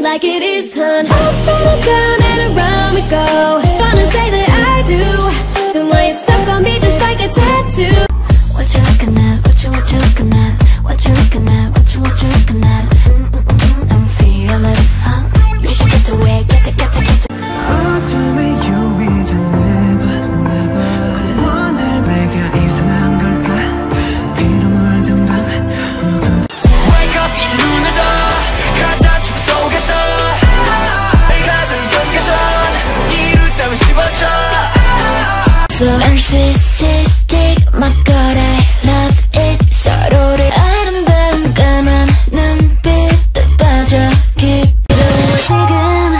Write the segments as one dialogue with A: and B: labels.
A: like it is, hun. Up and down and around we go. Gonna say that I do. Then why you stuck on me just like a tattoo? What you looking at? What you looking at? What you looking at? What you looking at? I'm fearless, huh? You should get away, get it.
B: 어둠의 유일한 never 오늘 내가 이상한 걸까? 피로 물든 밤 Wake up 이제 눈을 떠 가자 춤 속에서 가던 경계선 이룰 따윈 집어줘
A: So narcissistic my god I love it 서로를 아름다운 까만 눈빛도 빠져 깊이로 지금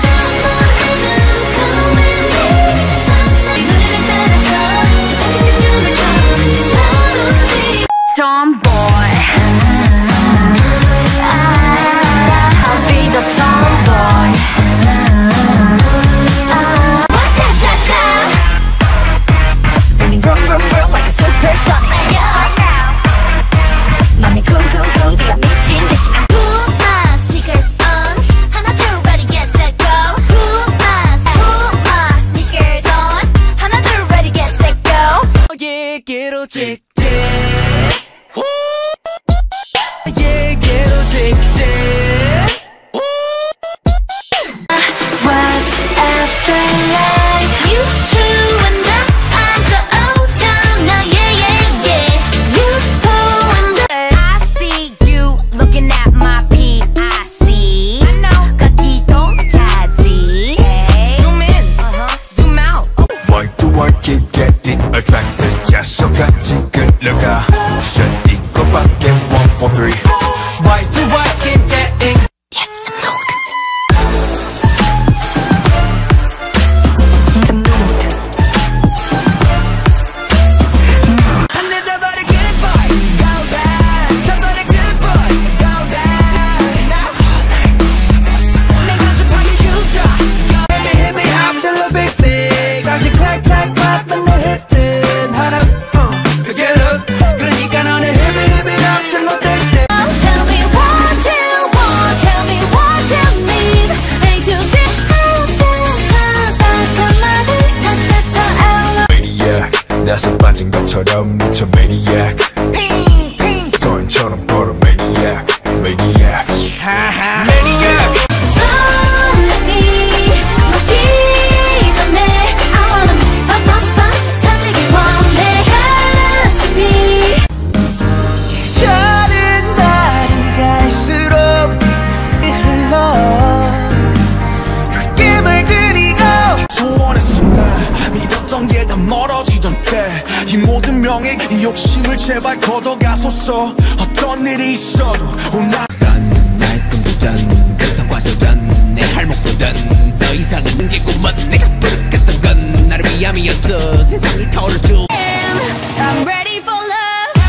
C: Tomboy, I'll be the tomboy. Vroom vroom vroom like a supersonic. 맘이 쿵쿵쿵 뛰어 미친 듯이.
A: Put my sneakers on. 하나 둘 ready get set go. Put my sneakers on. 하나 둘 ready get set go.
B: 얘기로 직진 얘기로 직진
A: What's after life? You who and I'm the old time now, yeah. You who and
C: I see you looking at my PIC. I know. 가기도 차지. Zoom in, zoom out.
B: Why do I keep getting attracted? 자석같이 끌려가 션 이거밖에 1, 4, 3 Why do I keep getting
A: Yes, I'm loaded.
B: I never but a good boy Go back 한번의 good boy Go back 내 가슴팍에 흉져 Hit me up till a big big 다시 clack clack 맞는 내 hit it 하나 Get up 그러니까 너는 hit it up till 너 될 때
A: Tell me what you want, tell me what you need. A to Z, 한마디 다
B: Maniac 나서 빠진 것처럼 미쳐 Maniac 돈처럼 벌어 Maniac Maniac Maniac
A: 설렘이 먹기 전에 I wanna pop 터지기 원해 가슴이.
B: 다른 날이 갈수록 흘러 붉게 물들이고 소원했었나 믿었던 게 다 멀어지던 때 이 모든 명예 이 욕심을 제발 걷어가소서 어떤 일이 있어도 날 꿈꾸던 그 성과도던 내 할목보던 더 이상은 능계고만 내가 부르겠던 건 나를 위함이었어 세상이 타오르죠
C: I'm ready for love.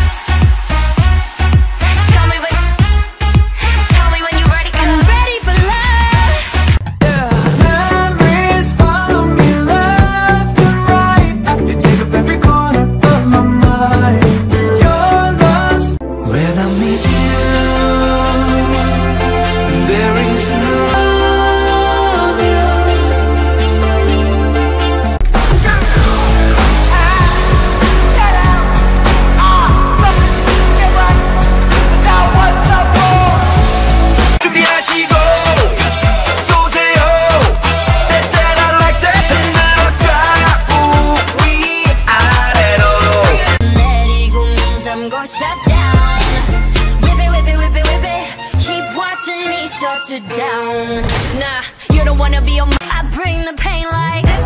C: Tell me when you're ready. I'm ready for love.
B: Memories follow me left and right. You take up every corner of my mind. Your love's when I'm with you. There is no obvious. 준비하시고 쏘세요. That I like that. 흔들어 좌우 위아래로.
C: 내리고 문 잠궈 shut down. Whip it, whip it, whip it, whip it. Keep watching me shut you down. Nah, you don't wanna be on my. I bring the pain like.